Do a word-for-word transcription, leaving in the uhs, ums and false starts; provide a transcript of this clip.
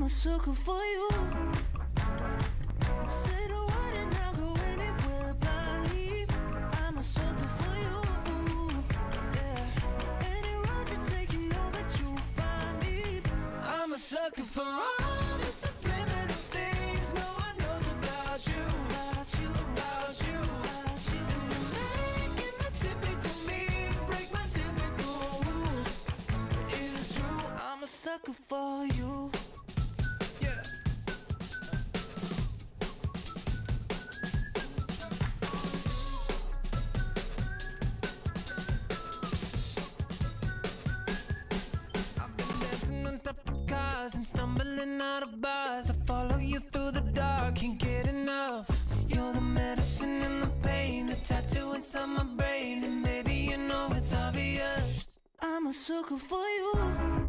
a sucker for you. Say the word and I'll go anywhere blindly. I'm a sucker for you. Yeah. Any road you take, you know that you'll find me. I'm a sucker for all the subliminal things no one knows about you. About you, about you, about you. And you're making the typical me break my typical rules. It is true, I'm a sucker for you. Yeah. I've been dancing on top of cars and stumbling out of bars. I follow you through the dark, can't get enough. You're the medicine and the pain, the tattoo inside my brain. And baby, you know it's obvious, I'm a sucker for you.